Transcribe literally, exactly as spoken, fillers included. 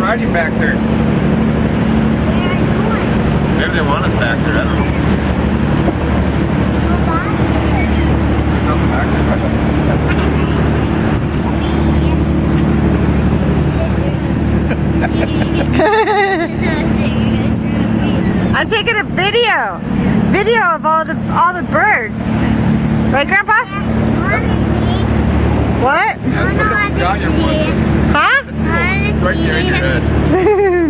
riding back there. Maybe they want us back there, I don't know. There's nothing back there. I'm taking a video. Video of all the all the birds. Right, Grandpa? What? Yeah, look at the sky you're blessing. Huh? It's right here in your head.